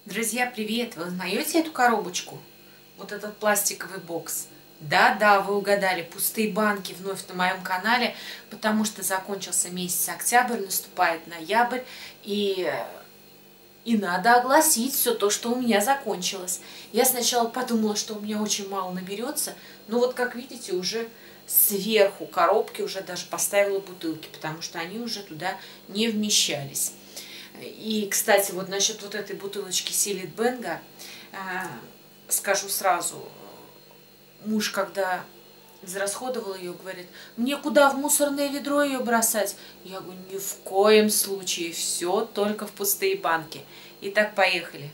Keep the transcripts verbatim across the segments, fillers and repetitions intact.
Друзья, привет! Вы узнаете эту коробочку? Вот этот пластиковый бокс. Да-да, вы угадали, пустые банки вновь на моем канале, потому что закончился месяц октябрь, наступает ноябрь, и, и надо огласить все то, что у меня закончилось. Я сначала подумала, что у меня очень мало наберется, но вот, как видите, уже сверху коробки уже даже поставила бутылки, потому что они уже туда не вмещались. И, кстати, вот насчет вот этой бутылочки Силит Бенга, э, скажу сразу, муж, когда израсходовал ее, говорит: мне куда в мусорное ведро ее бросать? Я говорю: ни в коем случае, все только в пустые банки. Итак, поехали.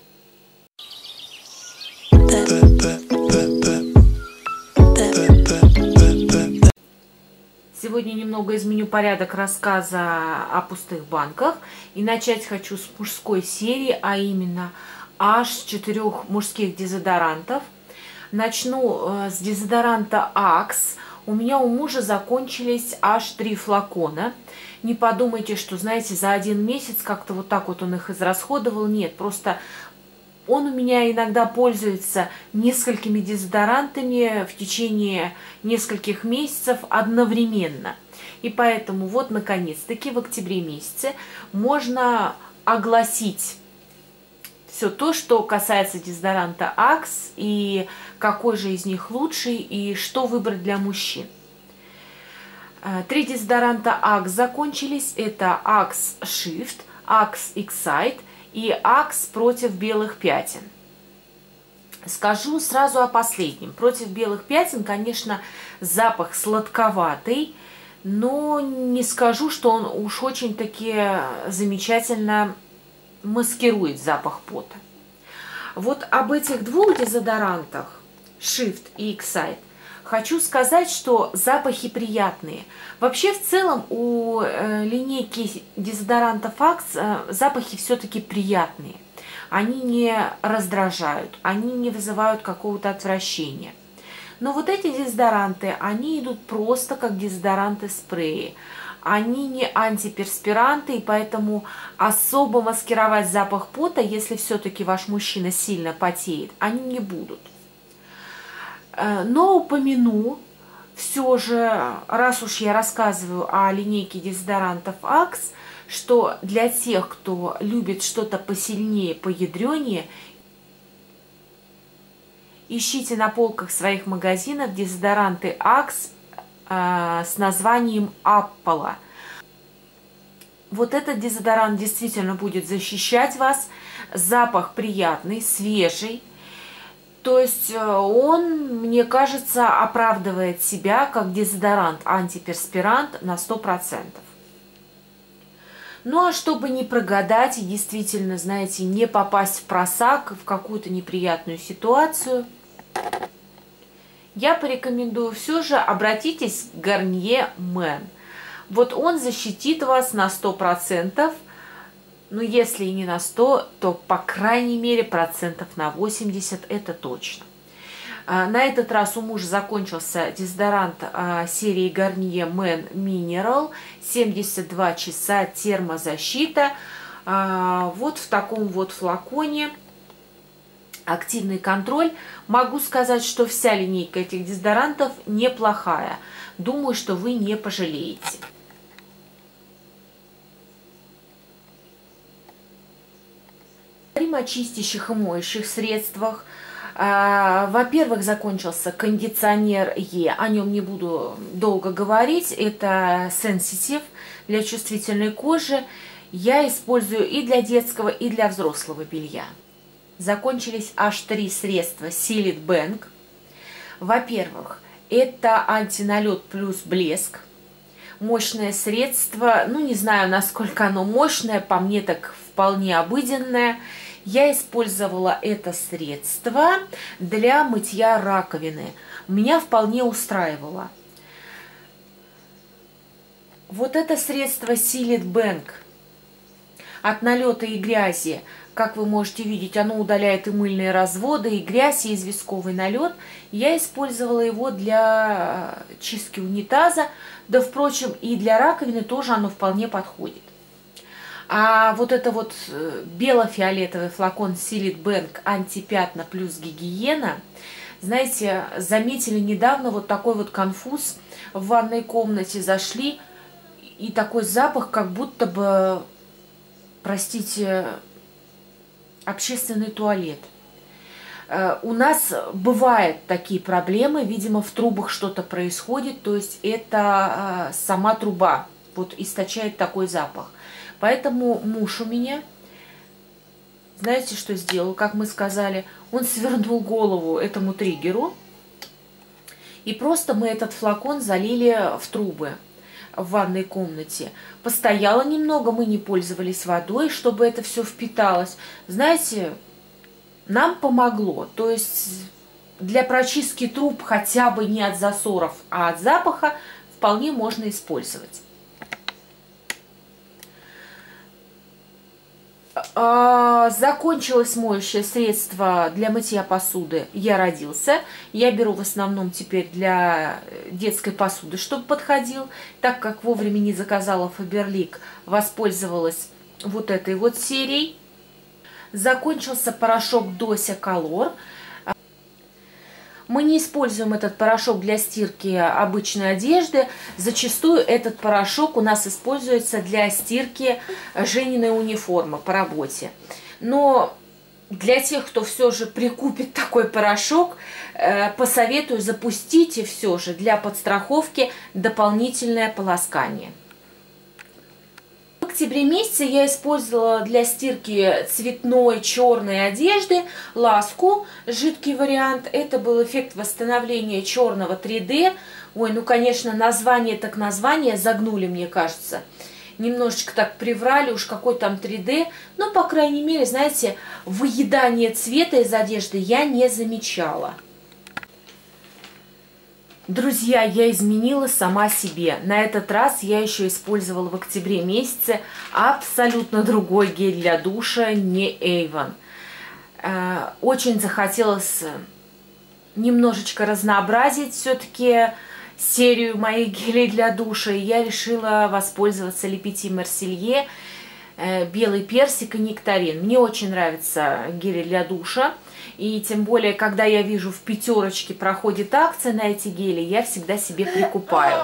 Сегодня немного изменю порядок рассказа о пустых банках. И начать хочу с мужской серии, а именно аж четырех мужских дезодорантов. Начну с дезодоранта Axe. У меня у мужа закончились аж три флакона. Не подумайте, что, знаете, за один месяц как-то вот так вот он их израсходовал. Нет, просто он у меня иногда пользуется несколькими дезодорантами в течение нескольких месяцев одновременно. И поэтому вот, наконец-таки, в октябре месяце можно огласить все то, что касается дезодоранта Axe, и какой же из них лучший, и что выбрать для мужчин. Три дезодоранта Axe закончились. Это Axe Shift, Axe Excite и Axe против белых пятен. Скажу сразу о последнем. Против белых пятен, конечно, запах сладковатый, но не скажу, что он уж очень-таки замечательно маскирует запах пота. Вот об этих двух дезодорантах, Shift и Excite, хочу сказать, что запахи приятные. Вообще, в целом, у э, линейки дезодорантов Axe э, запахи все-таки приятные. Они не раздражают, они не вызывают какого-то отвращения. Но вот эти дезодоранты, они идут просто как дезодоранты спреи. Они не антиперспиранты, и поэтому особо маскировать запах пота, если все-таки ваш мужчина сильно потеет, они не будут. Но упомяну все же, раз уж я рассказываю о линейке дезодорантов Axe, что для тех, кто любит что-то посильнее, поядренее, ищите на полках своих магазинов дезодоранты Axe э, с названием Apollo. Вот этот дезодорант действительно будет защищать вас. Запах приятный, свежий. То есть он, мне кажется, оправдывает себя как дезодорант, антиперспирант на сто процентов. Ну а чтобы не прогадать и действительно, знаете, не попасть в просак, в какую-то неприятную ситуацию, я порекомендую все же обратитесь к Garnier Men. Вот он защитит вас на сто процентов. Ну, если и не на сто, то, по крайней мере, процентов на восемьдесят, это точно. На этот раз у мужа закончился дезодорант серии Garnier Men Mineral, семьдесят два часа термозащита. Вот в таком вот флаконе. Активный контроль. Могу сказать, что вся линейка этих дезодорантов неплохая. Думаю, что вы не пожалеете. Говорим о чистящих и моющих средствах. Во-первых, закончился кондиционер Е. О нем не буду долго говорить. Это Sensitive для чувствительной кожи. Я использую и для детского, и для взрослого белья. Закончились аж три средства Силит Бенг. Во-первых, это антиналет плюс блеск. Мощное средство. Ну, не знаю, насколько оно мощное. По мне так вполне обыденное. Я использовала это средство для мытья раковины. Меня вполне устраивало. Вот это средство Силит Бенг от налета и грязи. Как вы можете видеть, оно удаляет и мыльные разводы, и грязь, и известковый налет. Я использовала его для чистки унитаза. Да, впрочем, и для раковины тоже оно вполне подходит. А вот это вот бело-фиолетовый флакон Sealit Bank антипятна плюс гигиена, знаете, заметили недавно вот такой вот конфуз в ванной комнате, зашли, и такой запах, как будто бы, простите, общественный туалет. У нас бывают такие проблемы, видимо, в трубах что-то происходит, то есть это сама труба вот источает такой запах. Поэтому муж у меня, знаете, что сделал, как мы сказали, он свернул голову этому триггеру, и просто мы этот флакон залили в трубы в ванной комнате. Постояло немного, мы не пользовались водой, чтобы это все впиталось. Знаете, нам помогло. То есть для прочистки труб хотя бы не от засоров, а от запаха вполне можно использовать. Закончилось моющее средство для мытья посуды «Я родился». Я беру в основном теперь для детской посуды, чтобы подходил. Так как вовремя не заказала Faberlic, воспользовалась вот этой вот серией. Закончился порошок Doся Color. Мы не используем этот порошок для стирки обычной одежды. Зачастую этот порошок у нас используется для стирки Жениной униформы по работе. Но для тех, кто все же прикупит такой порошок, посоветую запустите все же для подстраховки дополнительное полоскание. В октябре месяце я использовала для стирки цветной черной одежды ласку, жидкий вариант. Это был эффект восстановления черного три дэ. Ой, ну конечно, название так название загнули, мне кажется. Немножечко так приврали, уж какой там три дэ. Но, по крайней мере, знаете, выедание цвета из одежды я не замечала. Друзья, я изменила сама себе. На этот раз я еще использовала в октябре месяце абсолютно другой гель для душа, не Avon. Очень захотелось немножечко разнообразить все-таки серию моих гелей для душа. И я решила воспользоваться Le Petit Marseillais, белый персик и нектарин. Мне очень нравятся гели для душа. И тем более, когда я вижу в пятерочке проходит акция на эти гели, я всегда себе прикупаю.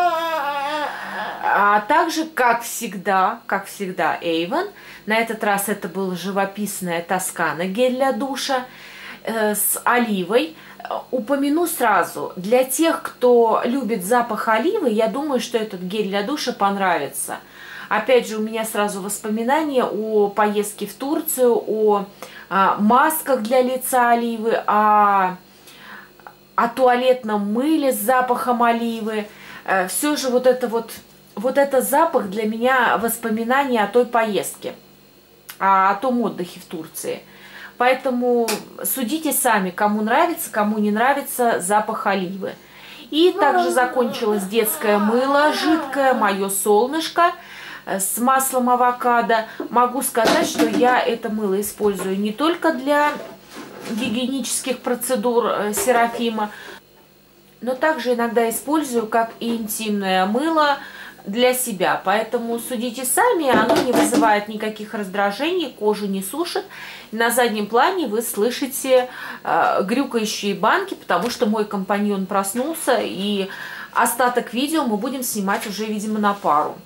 А также, как всегда, как всегда, Avon. На этот раз это был живописная Тоскана гель для душа э, с оливой. Упомяну сразу, для тех, кто любит запах оливы, я думаю, что этот гель для душа понравится. Опять же, у меня сразу воспоминания о поездке в Турцию, о а, масках для лица оливы, о, о туалетном мыле с запахом оливы. А, все же вот это вот, вот это запах для меня воспоминания о той поездке, о, о том отдыхе в Турции. Поэтому судите сами, кому нравится, кому не нравится запах оливы. И также закончилось детское мыло, жидкое, мое солнышко, с маслом авокадо. Могу сказать, что я это мыло использую не только для гигиенических процедур Серафима, но также иногда использую как и интимное мыло для себя. Поэтому судите сами, оно не вызывает никаких раздражений, кожу не сушит. На заднем плане вы слышите э, грюкающие банки, потому что мой компаньон проснулся, и остаток видео мы будем снимать уже, видимо, на пару.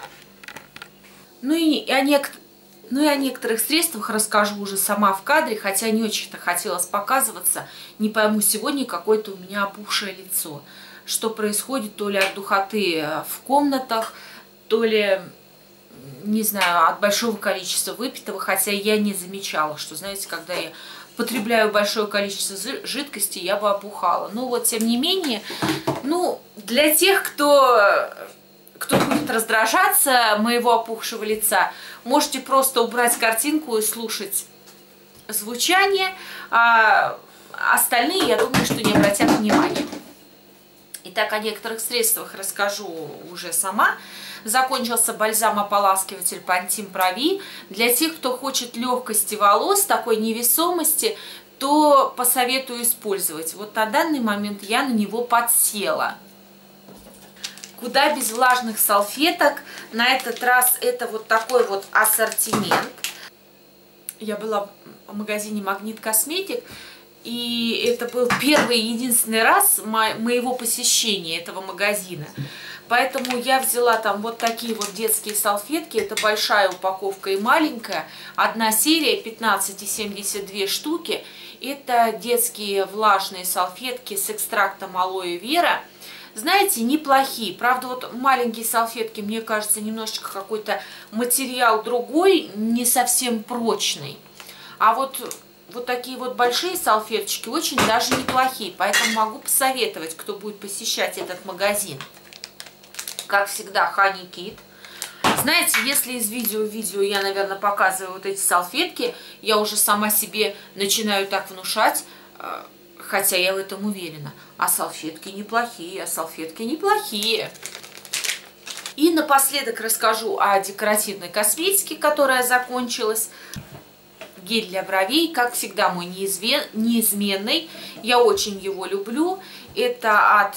Ну и, о нек... ну и о некоторых средствах расскажу уже сама в кадре, хотя не очень-то хотелось показываться. Не пойму, сегодня какое-то у меня опухшее лицо. Что происходит, то ли от духоты в комнатах, то ли, не знаю, от большого количества выпитого, хотя я не замечала, что, знаете, когда я потребляю большое количество жидкости, я бы опухала. Но вот, тем не менее, ну, для тех, кто... Кто будет раздражаться моего опухшего лица, можете просто убрать картинку и слушать звучание, а остальные, я думаю, что не обратят внимания. Итак, о некоторых средствах расскажу уже сама. Закончился бальзам-ополаскиватель Pantene Pro V. Для тех, кто хочет легкости волос, такой невесомости, то посоветую использовать. Вот на данный момент я на него подсела. Куда без влажных салфеток. На этот раз это вот такой вот ассортимент. Я была в магазине Магнит Косметик, и это был первый и единственный раз мо моего посещения этого магазина. Поэтому я взяла там вот такие вот детские салфетки. Это большая упаковка и маленькая. Одна серия, пятнадцать и семьдесят две штуки. Это детские влажные салфетки с экстрактом алоэ вера. Знаете, неплохие. Правда, вот маленькие салфетки, мне кажется, немножечко какой-то материал другой, не совсем прочный. А вот, вот такие вот большие салфеточки очень даже неплохие. Поэтому могу посоветовать, кто будет посещать этот магазин. Как всегда, Honey Kit. Знаете, если из видео в видео я, наверное, показываю вот эти салфетки, я уже сама себе начинаю так внушать, хотя я в этом уверена. А салфетки неплохие, а салфетки неплохие. И напоследок расскажу о декоративной косметике, которая закончилась. Гель для бровей, как всегда, мой неизменный. Я очень его люблю. Это от...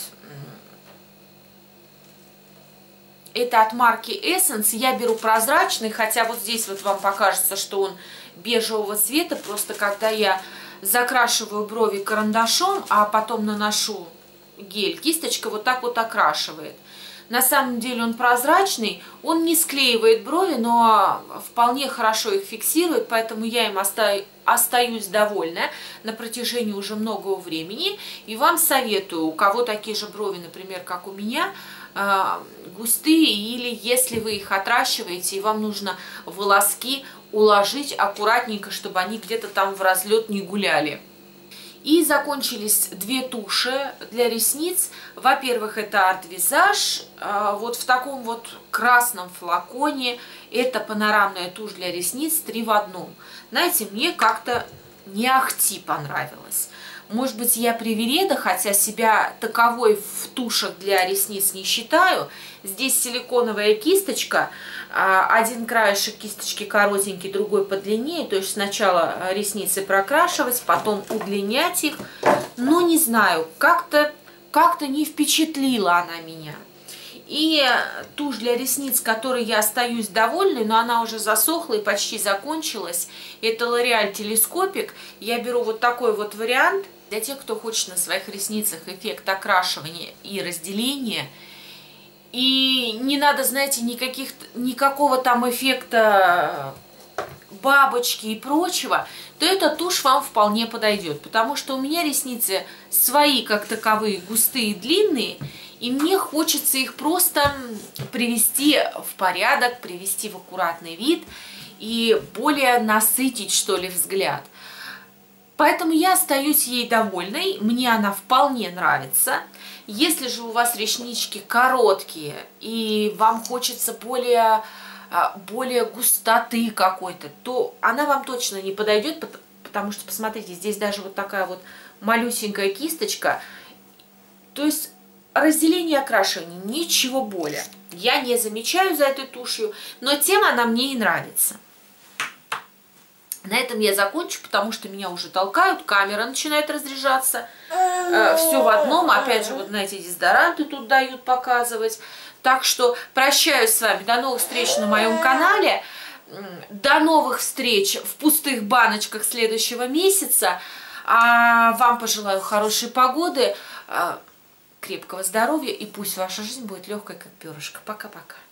Это от марки Essence. Я беру прозрачный, хотя вот здесь вот вам покажется, что он бежевого цвета. Просто когда я закрашиваю брови карандашом, а потом наношу гель, кисточка вот так вот окрашивает. На самом деле он прозрачный, он не склеивает брови, но вполне хорошо их фиксирует, поэтому я им оста... остаюсь довольна на протяжении уже многого времени. И вам советую, у кого такие же брови, например, как у меня, густые, или если вы их отращиваете и вам нужно волоски уложить аккуратненько, чтобы они где-то там в разлет не гуляли. И закончились две туши для ресниц. Во-первых, это Art Visage, вот в таком вот красном флаконе. Это панорамная тушь для ресниц три в одном. Знаете, мне как-то не ахти понравилось. Может быть, я привереда, хотя себя таковой в тушах для ресниц не считаю. Здесь силиконовая кисточка. Один краешек кисточки коротенький, другой подлиннее. То есть сначала ресницы прокрашивать, потом удлинять их. Но не знаю, как-то как-то не впечатлила она меня. И тушь для ресниц, которой я остаюсь довольной, но она уже засохла и почти закончилась. Это L'Oréal Telescopic. Я беру вот такой вот вариант. Для тех, кто хочет на своих ресницах эффект окрашивания и разделения. И не надо, знаете, никаких, никакого там эффекта бабочки и прочего, то эта тушь вам вполне подойдет. Потому что у меня ресницы свои, как таковые, густые и длинные. И мне хочется их просто привести в порядок, привести в аккуратный вид и более насытить, что ли, взгляд. Поэтому я остаюсь ей довольной, мне она вполне нравится. Если же у вас реснички короткие и вам хочется более, более густоты какой-то, то она вам точно не подойдет, потому что, посмотрите, здесь даже вот такая вот малюсенькая кисточка. То есть разделение окрашивания, ничего более. Я не замечаю за этой тушью, но тем она мне и нравится. На этом я закончу, потому что меня уже толкают, камера начинает разряжаться. Э, все в одном, опять же, вот на эти дезодоранты тут дают показывать. Так что прощаюсь с вами, до новых встреч на моем канале. До новых встреч в пустых баночках следующего месяца. А вам пожелаю хорошей погоды, крепкого здоровья, и пусть ваша жизнь будет легкой, как перышко. Пока-пока.